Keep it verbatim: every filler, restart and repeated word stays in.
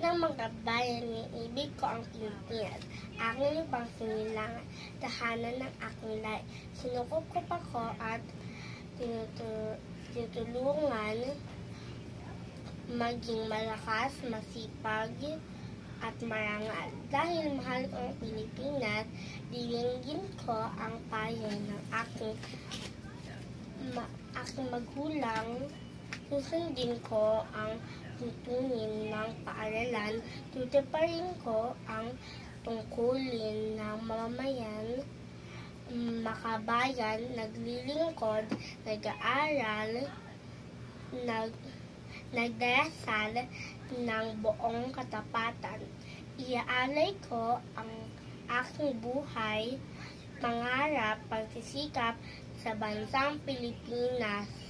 Umagang Makabayan, ibig ko ang Pilipinas, aking pangsingilangan, tahanan ng aking lahi. Sinukup ako at tinutu tinutulungan maging malakas, masipag, at marangal. Dahil mahal ko ang Pilipinas, dilinggin ko ang payo ng aking, ma aking magulang. Susundin ko ang tuntunin ng paaralan, tutuparin ko ang tungkulin ng mamamayan, makabayan, naglilingkod, nag-aaral, nag, nagdarasal ng buong katapatan. Iaalay ko ang aking buhay, pangarap, pagsisikap sa bansang Pilipinas.